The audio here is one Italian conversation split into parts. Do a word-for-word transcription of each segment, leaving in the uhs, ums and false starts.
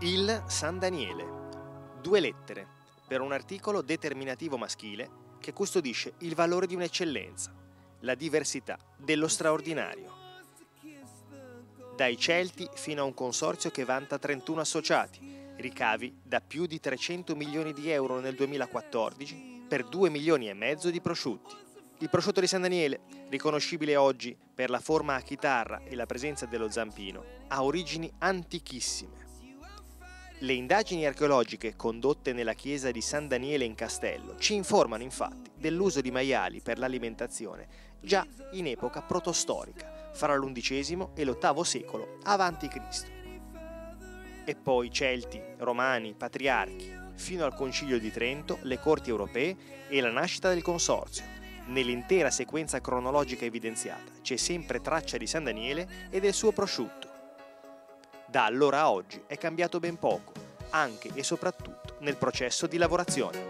Il San Daniele. Due lettere per un articolo determinativo maschile che custodisce il valore di un'eccellenza, la diversità dello straordinario. Dai Celti fino a un consorzio che vanta trentuno associati, ricavi da più di trecento milioni di euro nel duemilaquattordici per due milioni e mezzo di prosciutti. Il prosciutto di San Daniele, riconoscibile oggi per la forma a chitarra e la presenza dello zampino, ha origini antichissime. Le indagini archeologiche condotte nella chiesa di San Daniele in Castello ci informano infatti dell'uso di maiali per l'alimentazione già in epoca protostorica, fra l'undicesimo e l'ottavo secolo avanti Cristo. E poi Celti, Romani, Patriarchi, fino al Concilio di Trento, le corti europee e la nascita del consorzio. Nell'intera sequenza cronologica evidenziata c'è sempre traccia di San Daniele e del suo prosciutto. Da allora a oggi è cambiato ben poco, anche e soprattutto nel processo di lavorazione.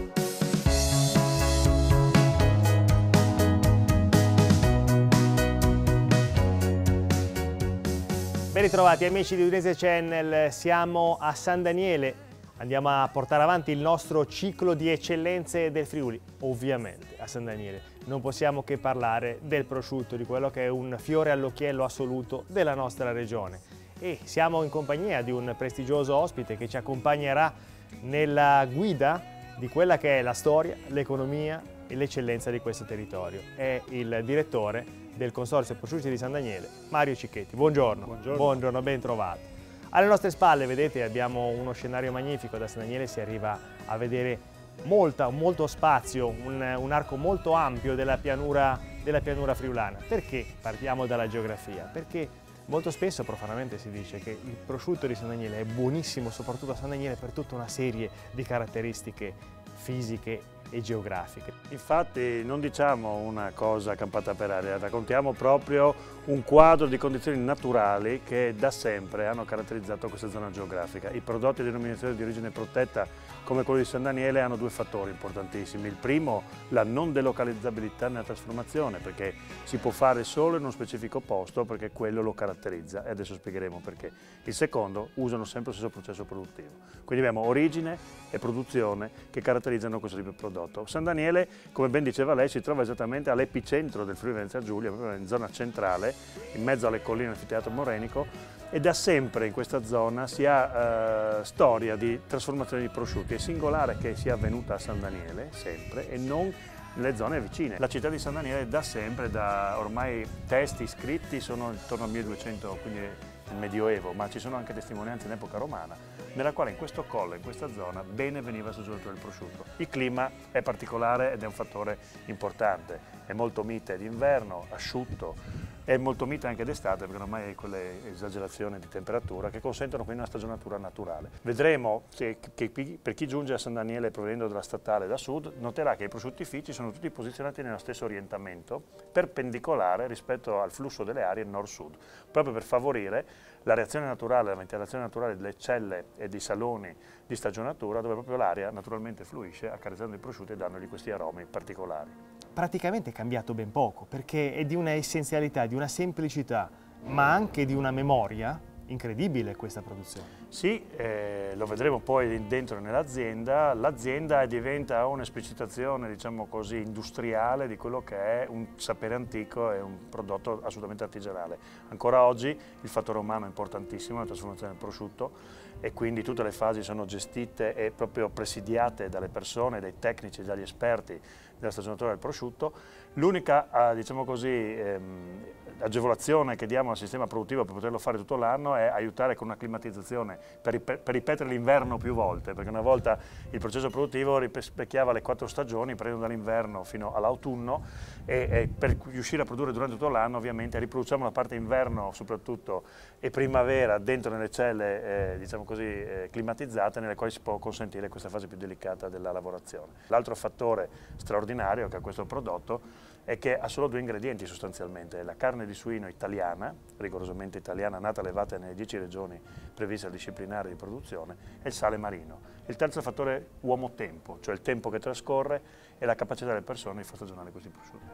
Ben ritrovati amici di Udinese Channel, siamo a San Daniele, andiamo a portare avanti il nostro ciclo di eccellenze del Friuli. Ovviamente a San Daniele non possiamo che parlare del prosciutto, di quello che è un fiore all'occhiello assoluto della nostra regione. E siamo in compagnia di un prestigioso ospite che ci accompagnerà nella guida di quella che è la storia, l'economia e l'eccellenza di questo territorio. È il direttore del Consorzio Prosciutti di San Daniele, Mario Cicchetti. Buongiorno. Buongiorno. Buongiorno, ben trovato. Alle nostre spalle, vedete, abbiamo uno scenario magnifico. Da San Daniele si arriva a vedere molta, molto spazio, un, un arco molto ampio della pianura, della pianura friulana. Perché partiamo dalla geografia? Perché molto spesso profanamente si dice che il prosciutto di San Daniele è buonissimo, soprattutto a San Daniele, per tutta una serie di caratteristiche fisiche e geografiche. Infatti non diciamo una cosa campata per aria, raccontiamo proprio un quadro di condizioni naturali che da sempre hanno caratterizzato questa zona geografica. I prodotti di denominazione di origine protetta come quello di San Daniele hanno due fattori importantissimi. Il primo, la non delocalizzabilità nella trasformazione, perché si può fare solo in uno specifico posto perché quello lo caratterizza, e adesso spiegheremo perché. Il secondo, usano sempre lo stesso processo produttivo. Quindi abbiamo origine e produzione che caratterizzano questo tipo di prodotto. San Daniele, come ben diceva lei, si trova esattamente all'epicentro del Friuli Venezia Giulia, proprio in zona centrale, in mezzo alle colline del Anfiteatro Morenico, e da sempre in questa zona si ha eh, storia di trasformazione di prosciutti. È singolare che sia avvenuta a San Daniele, sempre, e non nelle zone vicine. La città di San Daniele da sempre, da ormai testi scritti, sono intorno al milleduecento, quindi il Medioevo, ma ci sono anche testimonianze in epoca romana, nella quale in questo colle, in questa zona, bene veniva sostituito il prosciutto. Il clima è particolare ed è un fattore importante, è molto mite d'inverno, asciutto, è molto mite anche d'estate perché ormai hai quelle esagerazioni di temperatura che consentono quindi una stagionatura naturale. Vedremo che, che per chi giunge a San Daniele provenendo dalla statale da sud noterà che i prosciuttifici sono tutti posizionati nello stesso orientamento, perpendicolare rispetto al flusso delle aree nord-sud, proprio per favorire la reazione naturale, la ventilazione naturale delle celle e dei saloni di stagionatura, dove proprio l'aria naturalmente fluisce accarezzando i prosciutti e dandogli questi aromi particolari. Praticamente è cambiato ben poco, perché è di una essenzialità, di una semplicità, ma anche di una memoria incredibile questa produzione. Sì, eh, lo vedremo poi dentro nell'azienda. L'azienda diventa un'esplicitazione, diciamo così, industriale di quello che è un sapere antico e un prodotto assolutamente artigianale. Ancora oggi il fattore umano è importantissimo nella trasformazione del prosciutto, e quindi tutte le fasi sono gestite e proprio presidiate dalle persone, dai tecnici, dagli esperti della stagionatura del prosciutto. L'unica, diciamo così, ehm, agevolazione che diamo al sistema produttivo per poterlo fare tutto l'anno è aiutare con una climatizzazione per, per ripetere l'inverno più volte, perché una volta il processo produttivo rispecchiava le quattro stagioni, partendo dall'inverno fino all'autunno, e, e per riuscire a produrre durante tutto l'anno ovviamente riproduciamo la parte inverno soprattutto e primavera dentro nelle celle eh, diciamo così, eh, climatizzate, nelle quali si può consentire questa fase più delicata della lavorazione. L'altro fattore straordinario che ha questo prodotto è che ha solo due ingredienti sostanzialmente: la carne di suino italiana, rigorosamente italiana, nata e allevata nelle dieci regioni previste al disciplinare di produzione, e il sale marino. Il terzo fattore, uomo-tempo, cioè il tempo che trascorre e la capacità delle persone di far stagionare questi prosciutti.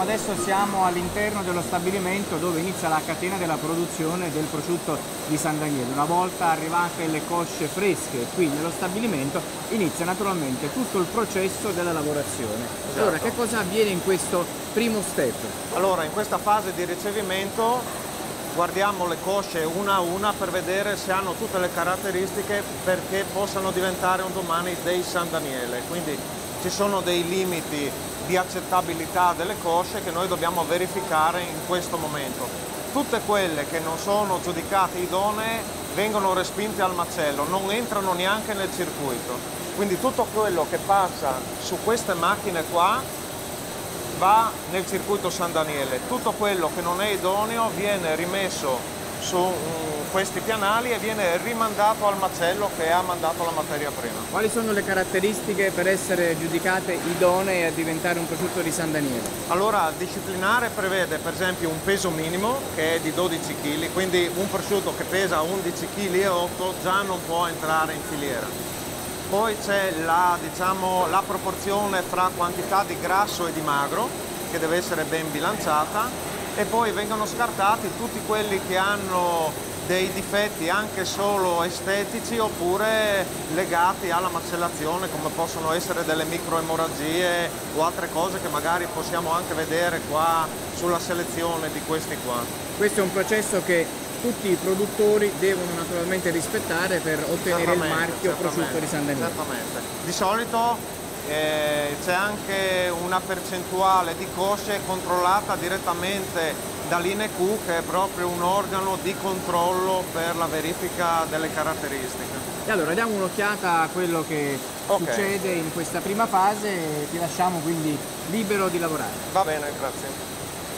adesso siamo all'interno dello stabilimento dove inizia la catena della produzione del prosciutto di San Daniele. Una volta arrivate le cosce fresche qui nello stabilimento inizia naturalmente tutto il processo della lavorazione. Esatto. Allora, che cosa avviene in questo primo step? Allora, in questa fase di ricevimento guardiamo le cosce una a una per vedere se hanno tutte le caratteristiche perché possano diventare un domani dei San Daniele. Quindi ci sono dei limiti di accettabilità delle cosce che noi dobbiamo verificare in questo momento. Tutte quelle che non sono giudicate idonee vengono respinte al macello, non entrano neanche nel circuito. Quindi tutto quello che passa su queste macchine qua va nel circuito San Daniele. Tutto quello che non è idoneo viene rimesso su um, questi pianali e viene rimandato al macello che ha mandato la materia prima. Quali sono le caratteristiche per essere giudicate idonee a diventare un prosciutto di San Daniele? Allora, il disciplinare prevede per esempio un peso minimo che è di dodici chili, quindi un prosciutto che pesa undici virgola otto chili già non può entrare in filiera. Poi c'è la, diciamo, la proporzione fra quantità di grasso e di magro che deve essere ben bilanciata. E poi vengono scartati tutti quelli che hanno dei difetti anche solo estetici oppure legati alla macellazione, come possono essere delle microemorragie o altre cose che magari possiamo anche vedere qua sulla selezione di questi qua. Questo è un processo che tutti i produttori devono naturalmente rispettare per ottenere il marchio prosciutto di San Daniele. Certamente. Di solito Eh, c'è anche una percentuale di cosce controllata direttamente dall'I N E Q, che è proprio un organo di controllo per la verifica delle caratteristiche. E allora diamo un'occhiata a quello che okay. succede in questa prima fase e ti lasciamo quindi libero di lavorare. Va bene, grazie.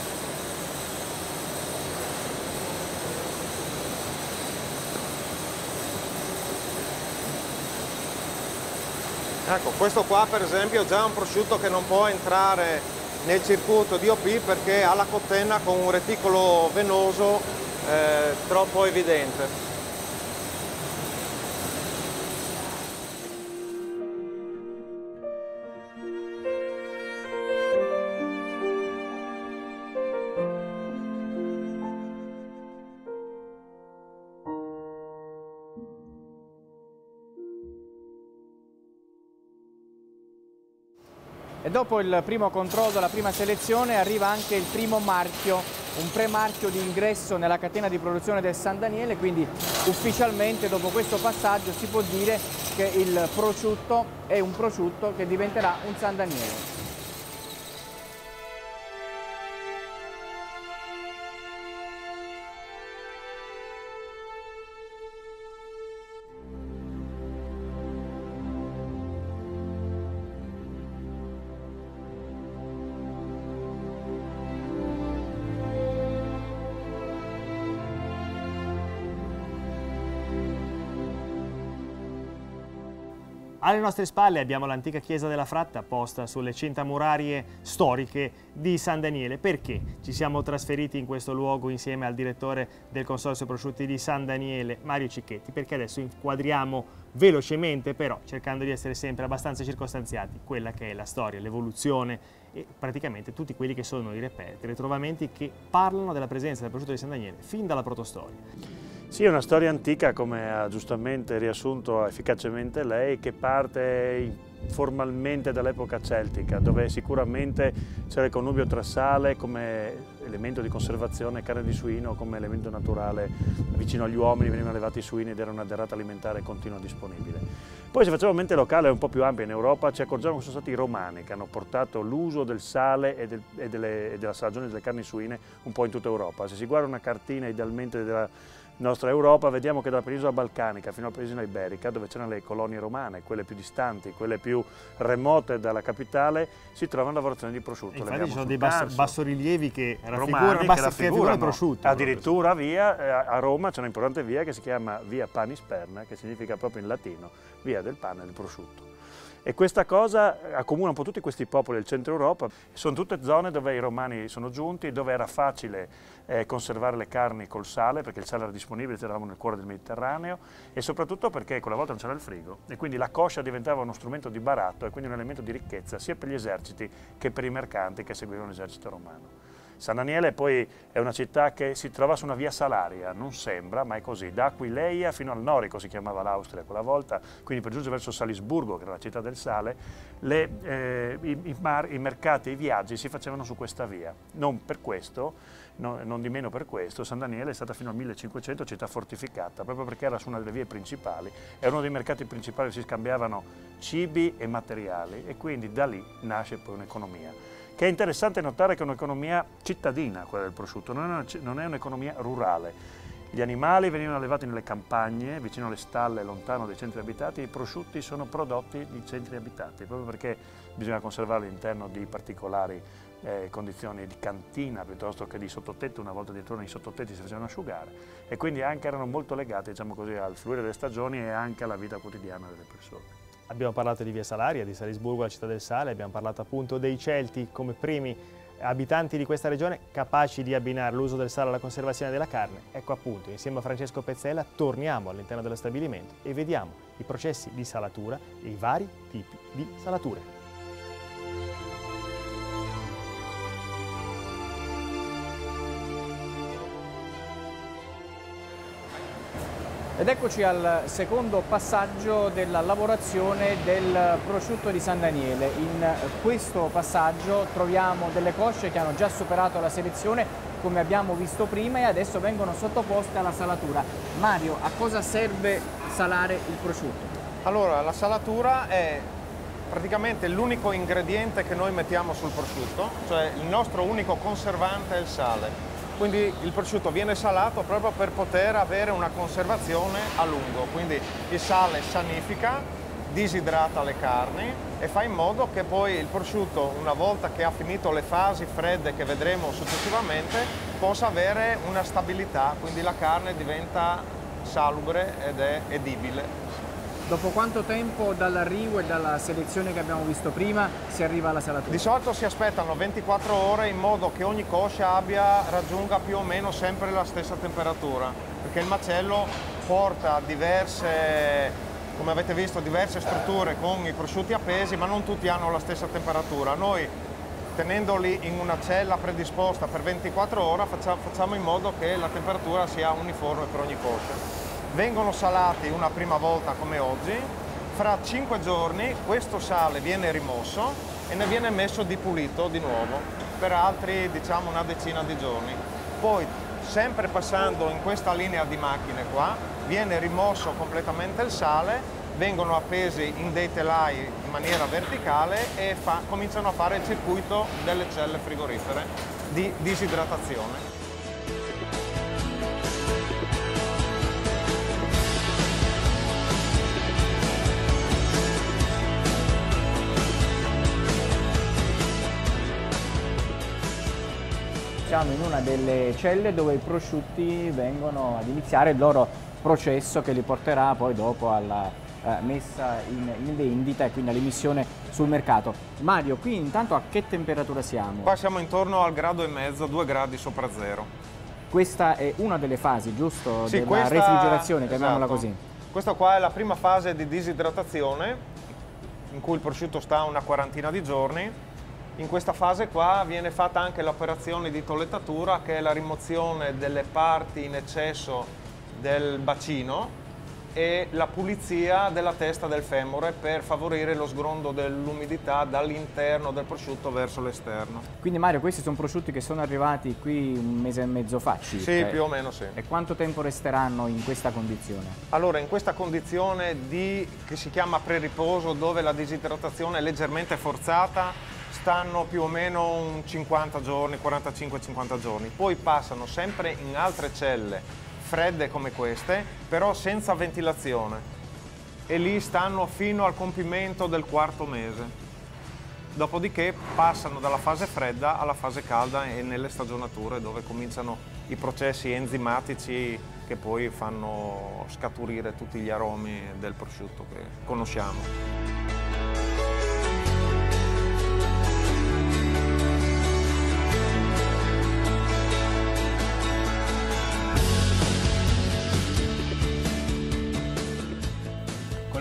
Ecco, questo qua per esempio è già un prosciutto che non può entrare nel circuito D O P perché ha la cotenna con un reticolo venoso eh, troppo evidente. E dopo il primo controllo, la prima selezione, arriva anche il primo marchio, un premarchio di ingresso nella catena di produzione del San Daniele, quindi ufficialmente dopo questo passaggio si può dire che il prosciutto è un prosciutto che diventerà un San Daniele. Alle nostre spalle abbiamo l'antica chiesa della Fratta posta sulle cinta murarie storiche di San Daniele. Perché ci siamo trasferiti in questo luogo insieme al direttore del Consorzio Prosciutti di San Daniele, Mario Cicchetti? Perché adesso inquadriamo velocemente, però cercando di essere sempre abbastanza circostanziati, quella che è la storia, l'evoluzione e praticamente tutti quelli che sono i reperti, i ritrovamenti che parlano della presenza del prosciutto di San Daniele fin dalla protostoria. Sì, è una storia antica, come ha giustamente riassunto efficacemente lei, che parte formalmente dall'epoca celtica, dove sicuramente c'era il connubio tra sale come elemento di conservazione, carne di suino come elemento naturale vicino agli uomini, venivano allevati i suini ed era una derrata alimentare continua disponibile. Poi se facciamo mente locale un po' più ampia in Europa, ci accorgiamo che sono stati i romani che hanno portato l'uso del sale e, del, e, delle, e della salagione delle carni suine un po' in tutta Europa. Se si guarda una cartina idealmente della nostra Europa, vediamo che dalla penisola balcanica fino alla penisola iberica, dove c'erano le colonie romane, quelle più distanti, quelle più remote dalla capitale, si trovano lavorazioni di prosciutto. Infatti ci sono dei basso, bassorilievi che raffigurano il prosciutto. Addirittura via, a Roma c'è un'importante via che si chiama via Panisperna, che significa proprio in latino via del pane e del prosciutto. E questa cosa accomuna un po' tutti questi popoli del centro Europa. Sono tutte zone dove i romani sono giunti, dove era facile eh, conservare le carni col sale, perché il sale era disponibile, eravamo nel cuore del Mediterraneo, e soprattutto perché quella volta non c'era il frigo, e quindi la coscia diventava uno strumento di baratto e quindi un elemento di ricchezza sia per gli eserciti che per i mercanti che seguivano l'esercito romano. San Daniele poi è una città che si trova su una via salaria, non sembra, ma è così, da Aquileia fino al Norico si chiamava l'Austria quella volta, quindi per giungere verso Salisburgo, che era la città del sale, le, eh, i, i, mar, i mercati e i viaggi si facevano su questa via. Non per questo, no, non di meno per questo, San Daniele è stata fino al millecinquecento città fortificata, proprio perché era su una delle vie principali, è uno dei mercati principali dove si scambiavano cibi e materiali, e quindi da lì nasce poi un'economia. Che è interessante notare che è un'economia cittadina quella del prosciutto, non è un'economia rurale. Gli animali venivano allevati nelle campagne, vicino alle stalle, lontano dai centri abitati, e i prosciutti sono prodotti di centri abitati, proprio perché bisogna conservarli all'interno di particolari eh, condizioni di cantina piuttosto che di sottotetto. Una volta addirittura nei sottotetti si facevano asciugare, e quindi anche erano molto legati, diciamo così, al fluire delle stagioni e anche alla vita quotidiana delle persone. Abbiamo parlato di Via Salaria, di Salisburgo, la città del sale, abbiamo parlato appunto dei Celti come primi abitanti di questa regione capaci di abbinare l'uso del sale alla conservazione della carne. Ecco appunto, insieme a Francesco Pezzella torniamo all'interno dello stabilimento e vediamo i processi di salatura e i vari tipi di salature. Ed eccoci al secondo passaggio della lavorazione del prosciutto di San Daniele. In questo passaggio troviamo delle cosce che hanno già superato la selezione, come abbiamo visto prima, e adesso vengono sottoposte alla salatura. Mario, a cosa serve salare il prosciutto? Allora, la salatura è praticamente l'unico ingrediente che noi mettiamo sul prosciutto, cioè il nostro unico conservante è il sale. Quindi il prosciutto viene salato proprio per poter avere una conservazione a lungo. Quindi il sale sanifica, disidrata le carni e fa in modo che poi il prosciutto, una volta che ha finito le fasi fredde che vedremo successivamente, possa avere una stabilità, quindi la carne diventa salubre ed è edibile. Dopo quanto tempo dall'arrivo e dalla selezione che abbiamo visto prima si arriva alla salatura? Di solito si aspettano ventiquattro ore in modo che ogni coscia abbia, raggiunga più o meno sempre la stessa temperatura, perché il macello porta diverse, come avete visto, diverse strutture con i prosciutti appesi, ma non tutti hanno la stessa temperatura. Noi, tenendoli in una cella predisposta per ventiquattro ore, facciamo in modo che la temperatura sia uniforme per ogni coscia. Vengono salati una prima volta come oggi, fra cinque giorni questo sale viene rimosso e ne viene messo di pulito di nuovo per altri, diciamo, una decina di giorni. Poi, sempre passando in questa linea di macchine qua, viene rimosso completamente il sale, vengono appesi in dei telai in maniera verticale e fa, cominciano a fare il circuito delle celle frigorifere di disidratazione. Siamo in una delle celle dove i prosciutti vengono ad iniziare il loro processo che li porterà poi dopo alla eh, messa in, in vendita e quindi all'immissione sul mercato. Mario, qui intanto a che temperatura siamo? Qua siamo intorno al grado e mezzo, due gradi sopra zero. Questa è una delle fasi, giusto? Sì, della questa, refrigerazione, chiamiamola esatto. così. Questa qua è la prima fase di disidratazione in cui il prosciutto sta una quarantina di giorni. In questa fase qua viene fatta anche l'operazione di tolettatura, che è la rimozione delle parti in eccesso del bacino e la pulizia della testa del femore per favorire lo sgrondo dell'umidità dall'interno del prosciutto verso l'esterno. Quindi Mario, questi sono prosciutti che sono arrivati qui un mese e mezzo fa circa. Sì, più o meno sì. E quanto tempo resteranno in questa condizione? Allora, in questa condizione di, che si chiama preriposo, dove la disidratazione è leggermente forzata, stanno più o meno un cinquanta giorni, quarantacinque cinquanta giorni. Poi passano sempre in altre celle fredde come queste, però senza ventilazione, e lì stanno fino al compimento del quarto mese. Dopodiché passano dalla fase fredda alla fase calda e nelle stagionature, dove cominciano i processi enzimatici che poi fanno scaturire tutti gli aromi del prosciutto che conosciamo.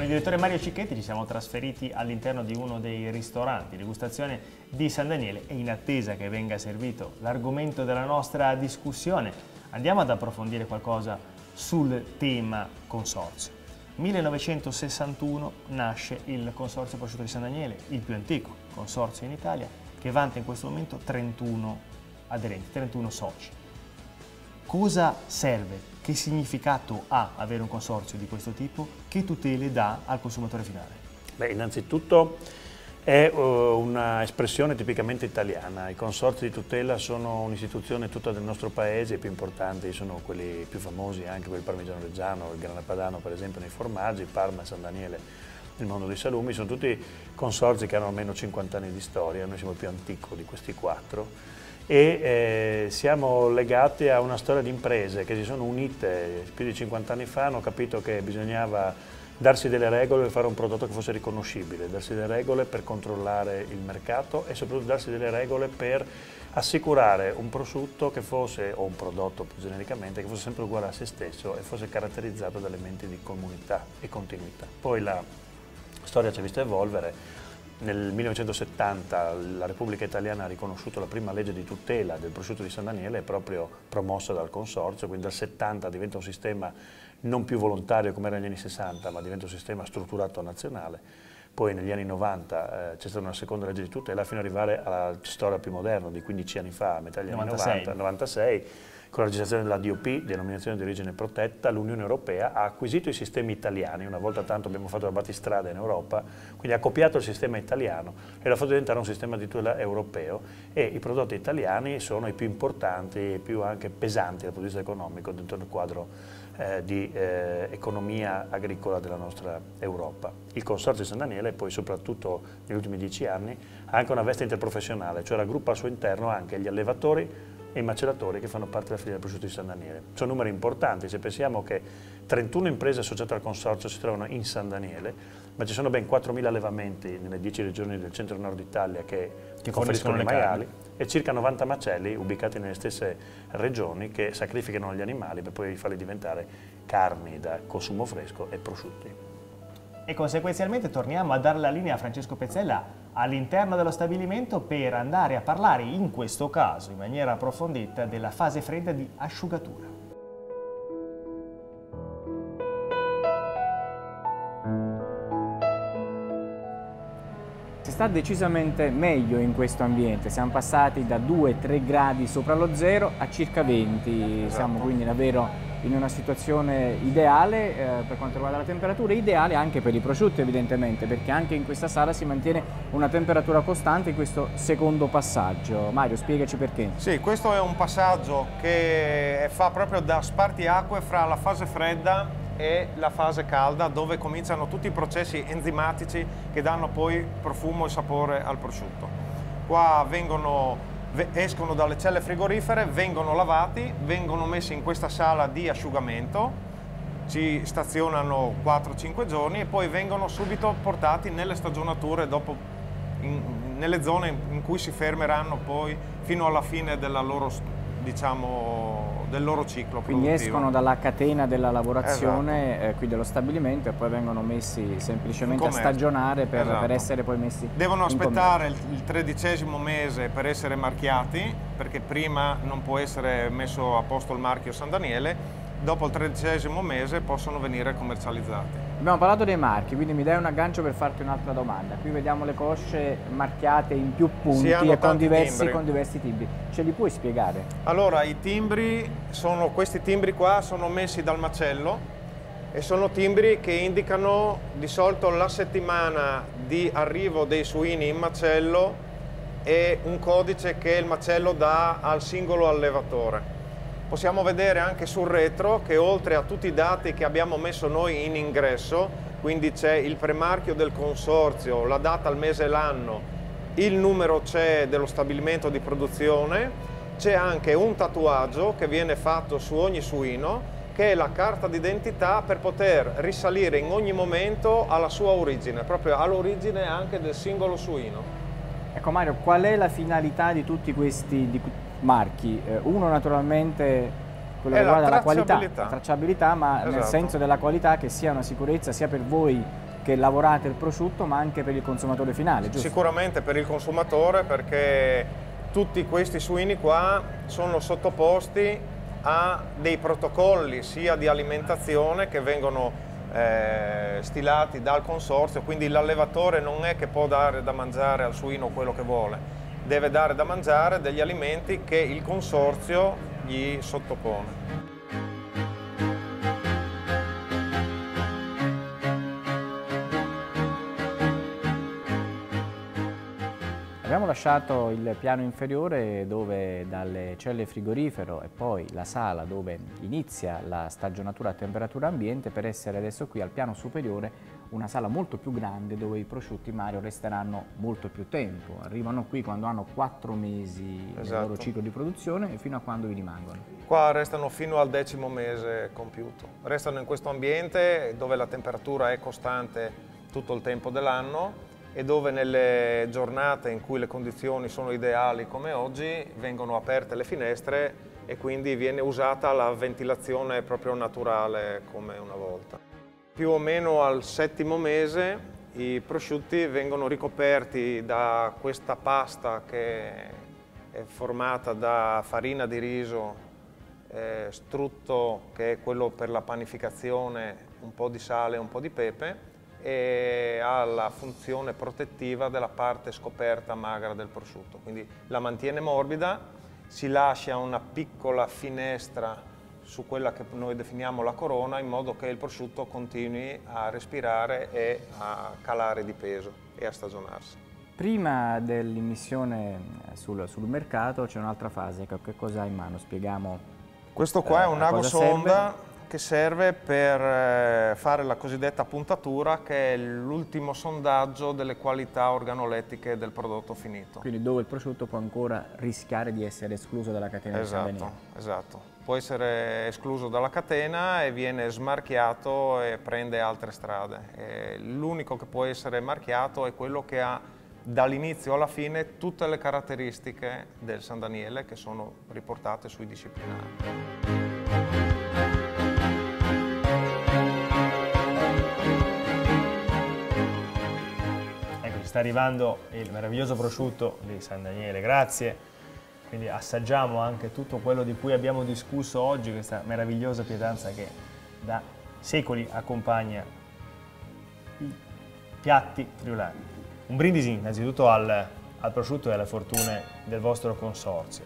il direttore Mario Cicchetti ci siamo trasferiti all'interno di uno dei ristoranti, degustazione di San Daniele, e in attesa che venga servito l'argomento della nostra discussione andiamo ad approfondire qualcosa sul tema consorzio. millenovecentosessantuno nasce il Consorzio Prosciutto di San Daniele, il più antico consorzio in Italia, che vanta in questo momento trentuno aderenti, trentuno soci. Cosa serve? Che significato ha avere un consorzio di questo tipo? Che tutele dà al consumatore finale? Beh, innanzitutto è uh, un'espressione tipicamente italiana. I consorzi di tutela sono un'istituzione tutta del nostro paese, i più importanti sono quelli più famosi anche per il parmigiano reggiano, il grana padano per esempio nei formaggi, Parma, San Daniele nel mondo dei salumi, sono tutti consorzi che hanno almeno cinquanta anni di storia, noi siamo il più antico di questi quattro. E eh, siamo legati a una storia di imprese che si sono unite più di cinquanta anni fa, hanno capito che bisognava darsi delle regole per fare un prodotto che fosse riconoscibile, darsi delle regole per controllare il mercato e soprattutto darsi delle regole per assicurare un prosciutto che fosse, o un prodotto più genericamente, che fosse sempre uguale a se stesso e fosse caratterizzato da elementi di comunità e continuità. Poi la storia ci ha visto evolvere. Nel millenovecentosettanta la Repubblica Italiana ha riconosciuto la prima legge di tutela del prosciutto di San Daniele, proprio promossa dal Consorzio, quindi dal settanta diventa un sistema non più volontario come era negli anni sessanta, ma diventa un sistema strutturato nazionale. Poi negli anni novanta eh, c'è stata una seconda legge di tutela fino ad arrivare alla storia più moderna di quindici anni fa, a metà degli anni novanta, novantasei, con la registrazione della D O P, denominazione di origine protetta, l'Unione Europea ha acquisito i sistemi italiani, una volta tanto abbiamo fatto la battistrada in Europa, quindi ha copiato il sistema italiano e l'ha fatto diventare un sistema di tutela europeo, e i prodotti italiani sono i più importanti e più anche pesanti dal punto di vista economico dentro il quadro eh, di eh, economia agricola della nostra Europa. Il Consorzio di San Daniele poi soprattutto negli ultimi dieci anni ha anche una veste interprofessionale, cioè raggruppa al suo interno anche gli allevatori e i maceratori che fanno parte della filiera del prosciutto di San Daniele. Sono numeri importanti, se pensiamo che trentuno imprese associate al consorzio si trovano in San Daniele, ma ci sono ben quattromila allevamenti nelle dieci regioni del centro-nord Italia che, che conferiscono i maiali e circa novanta macelli ubicati nelle stesse regioni che sacrificano gli animali per poi farli diventare carni da consumo fresco e prosciutti. E conseguenzialmente torniamo a dare la linea a Francesco Pezzella all'interno dello stabilimento per andare a parlare in questo caso in maniera approfondita della fase fredda di asciugatura. Si sta decisamente meglio in questo ambiente, siamo passati da due tre gradi sopra lo zero a circa venti, esatto. Siamo quindi davvero in una situazione ideale eh, per quanto riguarda la temperatura, ideale anche per i prosciutti evidentemente, perché anche in questa sala si mantiene una temperatura costante in questo secondo passaggio. Mario, spiegaci perché. Sì, questo è un passaggio che fa proprio da spartiacque fra la fase fredda e la fase calda, dove cominciano tutti i processi enzimatici che danno poi profumo e sapore al prosciutto. Qua vengono escono dalle celle frigorifere, vengono lavati, vengono messi in questa sala di asciugamento, ci stazionano quattro cinque giorni e poi vengono subito portati nelle stagionature dopo, in, nelle zone in cui si fermeranno poi fino alla fine della loro, diciamo, del loro ciclo Quindi produttivo. Escono dalla catena della lavorazione, esatto. eh, qui dello stabilimento, e poi vengono messi semplicemente a stagionare per, esatto. per essere poi messi Devono in aspettare il, il tredicesimo mese per essere marchiati, perché prima non può essere messo a posto il marchio San Daniele, dopo il tredicesimo mese possono venire commercializzati. Abbiamo parlato dei marchi, quindi mi dai un aggancio per farti un'altra domanda. Qui vediamo le cosce marchiate in più punti e con diversi, con diversi timbri. Ce li puoi spiegare? Allora, i timbri sono, questi timbri qua sono messi dal macello e sono timbri che indicano di solito la settimana di arrivo dei suini in macello e un codice che il macello dà al singolo allevatore. Possiamo vedere anche sul retro che oltre a tutti i dati che abbiamo messo noi in ingresso, quindi c'è il premarchio del consorzio, la data, il mese e l'anno, il numero C E E dello stabilimento di produzione, c'è anche un tatuaggio che viene fatto su ogni suino, che è la carta d'identità per poter risalire in ogni momento alla sua origine, proprio all'origine anche del singolo suino. Ecco Mario, qual è la finalità di tutti questi di marchi? Uno naturalmente quello che riguarda la qualità, la tracciabilità, ma esatto. nel senso della qualità, che sia una sicurezza sia per voi che lavorate il prosciutto, ma anche per il consumatore finale, giusto? Sicuramente per il consumatore, perché tutti questi suini qua sono sottoposti a dei protocolli sia di alimentazione che vengono eh, stilati dal consorzio, quindi l'allevatore non è che può dare da mangiare al suino quello che vuole, deve dare da mangiare degli alimenti che il consorzio gli sottopone. Abbiamo lasciato il piano inferiore dove dalle celle frigorifero e poi la sala dove inizia la stagionatura a temperatura ambiente per essere adesso qui al piano superiore, una sala molto più grande dove i prosciutti, Mario, resteranno molto più tempo. Arrivano qui quando hanno quattro mesi del Esatto. loro ciclo di produzione e fino a quando vi rimangono. Qua restano fino al decimo mese compiuto. Restano in questo ambiente dove la temperatura è costante tutto il tempo dell'anno e dove nelle giornate in cui le condizioni sono ideali come oggi vengono aperte le finestre e quindi viene usata la ventilazione proprio naturale come una volta. Più o meno al settimo mese i prosciutti vengono ricoperti da questa pasta che è formata da farina di riso, eh, strutto che è quello per la panificazione, un po' di sale e un po' di pepe, e ha la funzione protettiva della parte scoperta magra del prosciutto, quindi la mantiene morbida, si lascia una piccola finestra su quella che noi definiamo la corona in modo che il prosciutto continui a respirare e a calare di peso e a stagionarsi. Prima dell'immissione sul, sul mercato c'è un'altra fase, che cosa ha in mano? Spieghiamo. Questo qua eh, è un ago sonda che serve per fare la cosiddetta puntatura, che è l'ultimo sondaggio delle qualità organolettiche del prodotto finito. Quindi dove il prosciutto può ancora rischiare di essere escluso dalla catena di San Daniele. Esatto, esatto. Può essere escluso dalla catena e viene smarchiato e prende altre strade. L'unico che può essere marchiato è quello che ha dall'inizio alla fine tutte le caratteristiche del San Daniele che sono riportate sui disciplinari. Sta arrivando il meraviglioso prosciutto di San Daniele, grazie. Quindi assaggiamo anche tutto quello di cui abbiamo discusso oggi, questa meravigliosa pietanza che da secoli accompagna i piatti friulani. Un brindisi innanzitutto al, al prosciutto e alle fortune del vostro consorzio.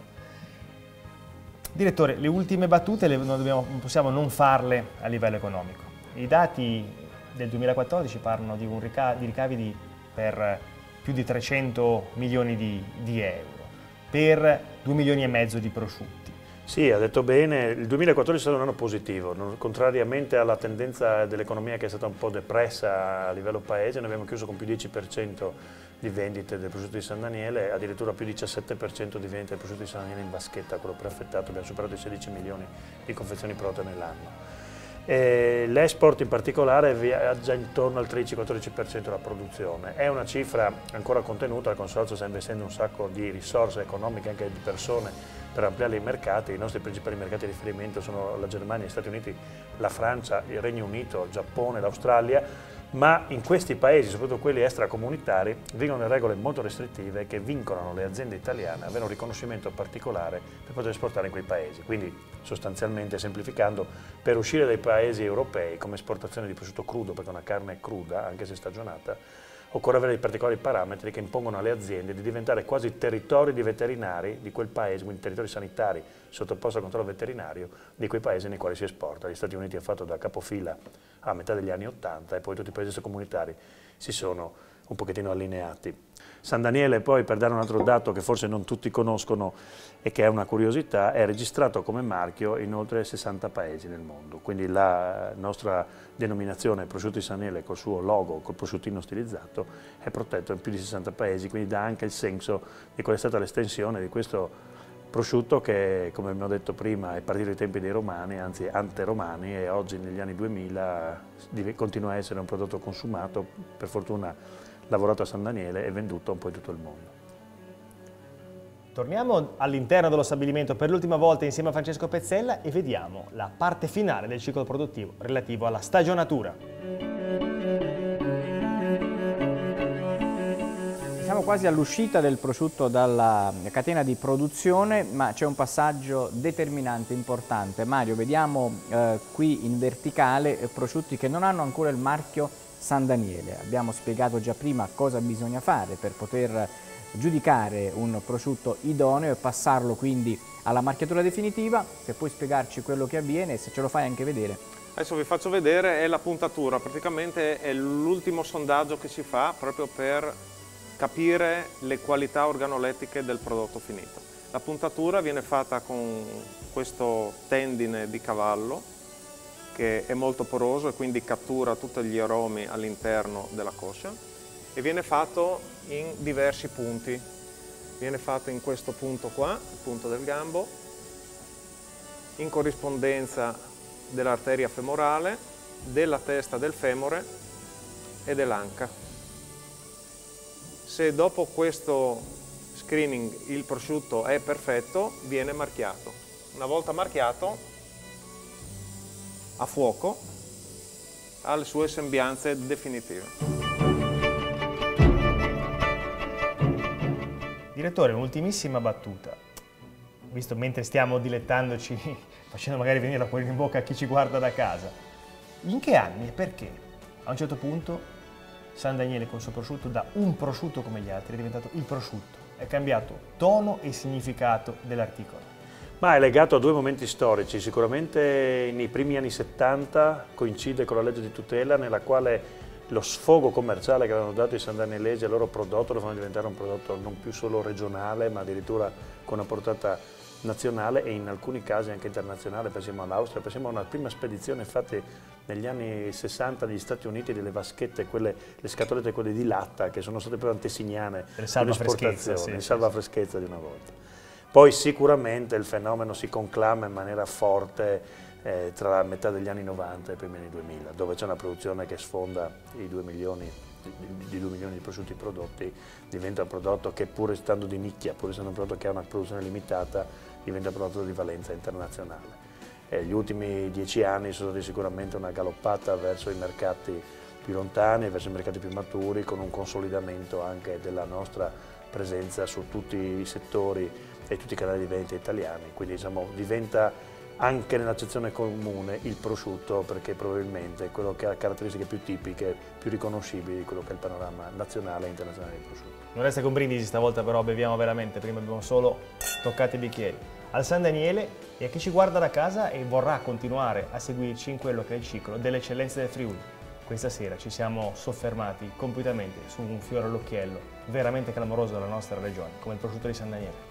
Direttore, le ultime battute le, non, dobbiamo, non possiamo non farle a livello economico. I dati del duemilaquattordici parlano di, un ricavi, di ricavi di per più di trecento milioni di, di euro, per due milioni e mezzo di prosciutti. Sì, ha detto bene, il duemilaquattordici è stato un anno positivo, non, contrariamente alla tendenza dell'economia che è stata un po' depressa a livello paese, noi abbiamo chiuso con più dieci per cento di vendite del prosciutto di San Daniele, addirittura più diciassette per cento di vendite del prosciutto di San Daniele in vaschetta, quello preaffettato, abbiamo superato i sedici milioni di confezioni prodotte nell'anno. L'export in particolare viaggia intorno al tredici quattordici per cento della produzione, è una cifra ancora contenuta, il consorzio sta investendo un sacco di risorse economiche e anche di persone per ampliare i mercati. I nostri principali mercati di riferimento sono la Germania, gli Stati Uniti, la Francia, il Regno Unito, il Giappone, l'Australia, ma in questi paesi, soprattutto quelli extracomunitari, vigono regole molto restrittive che vincolano le aziende italiane ad avere un riconoscimento particolare per poter esportare in quei paesi. Quindi sostanzialmente, semplificando, per uscire dai paesi europei come esportazione di prosciutto crudo, perché è una carne cruda, anche se stagionata, occorre avere dei particolari parametri che impongono alle aziende di diventare quasi territori di veterinari di quel paese, quindi territori sanitari sottoposti al controllo veterinario di quei paesi nei quali si esporta. Gli Stati Uniti hanno fatto da capofila a metà degli anni Ottanta e poi tutti i paesi comunitari si sono un pochettino allineati. San Daniele poi, per dare un altro dato che forse non tutti conoscono e che è una curiosità, è registrato come marchio in oltre sessanta paesi nel mondo, quindi la nostra denominazione prosciutto di San Daniele col suo logo, col prosciuttino stilizzato, è protetto in più di sessanta paesi, quindi dà anche il senso di qual è stata l'estensione di questo prosciutto che, come abbiamo detto prima, è partito dai tempi dei romani, anzi ante-romani, e oggi negli anni duemila continua a essere un prodotto consumato, per fortuna lavorato a San Daniele e venduto un po' in tutto il mondo. Torniamo all'interno dello stabilimento per l'ultima volta insieme a Francesco Pezzella e vediamo la parte finale del ciclo produttivo relativo alla stagionatura. Siamo quasi all'uscita del prosciutto dalla catena di produzione, ma c'è un passaggio determinante, importante. Mario, vediamo eh, qui in verticale eh, prosciutti che non hanno ancora il marchio San Daniele. Abbiamo spiegato già prima cosa bisogna fare per poter giudicare un prosciutto idoneo e passarlo quindi alla marchiatura definitiva. Se puoi spiegarci quello che avviene e se ce lo fai anche vedere. Adesso vi faccio vedere, è la puntatura, praticamente è l'ultimo sondaggio che si fa proprio per capire le qualità organolettiche del prodotto finito. La puntatura viene fatta con questo tendine di cavallo che è molto poroso e quindi cattura tutti gli aromi all'interno della coscia e viene fatto in diversi punti. Viene fatto in questo punto qua, il punto del gambo, in corrispondenza dell'arteria femorale, della testa del femore e dell'anca. Se dopo questo screening il prosciutto è perfetto, viene marchiato. Una volta marchiato, a fuoco, ha le sue sembianze definitive. Direttore, un'ultimissima battuta. Visto mentre stiamo dilettandoci, facendo magari venire l'acquolina in bocca a chi ci guarda da casa, in che anni e perché a un certo punto San Daniele con il suo prosciutto, da un prosciutto come gli altri, è diventato il prosciutto? È cambiato tono e significato dell'articolo. Ma è legato a due momenti storici. Sicuramente nei primi anni settanta coincide con la legge di tutela nella quale lo sfogo commerciale che avevano dato i sandanelesi al loro prodotto lo fanno diventare un prodotto non più solo regionale ma addirittura con una portata nazionale e in alcuni casi anche internazionale. Pensiamo all'Austria, pensiamo a una prima spedizione infatti negli anni sessanta negli Stati Uniti delle vaschette, quelle, le scatolette quelle di latta che sono state proprio antesignane dell'esportazione, sì, il sì, salva freschezza di una volta. Poi sicuramente il fenomeno si conclama in maniera forte eh, tra la metà degli anni novanta e i primi anni duemila, dove c'è una produzione che sfonda i due milioni di due milioni di prosciutti prodotti, diventa un prodotto che pur stando di nicchia, pur essendo un prodotto che ha una produzione limitata, diventa un prodotto di valenza internazionale. E gli ultimi dieci anni sono stati sicuramente una galoppata verso i mercati più lontani, verso i mercati più maturi, con un consolidamento anche della nostra presenza su tutti i settori e tutti i canali di vendita italiani, quindi diciamo, diventa anche nell'accezione comune il prosciutto perché probabilmente è quello che ha caratteristiche più tipiche, più riconoscibili di quello che è il panorama nazionale e internazionale del prosciutto. Non resta con brindisi stavolta, però beviamo veramente, prima abbiamo solo toccato i bicchieri. Al San Daniele e a chi ci guarda da casa e vorrà continuare a seguirci in quello che è il ciclo delle eccellenze del Friuli. Questa sera ci siamo soffermati completamente su un fiore all'occhiello veramente clamoroso della nostra regione, come il prosciutto di San Daniele.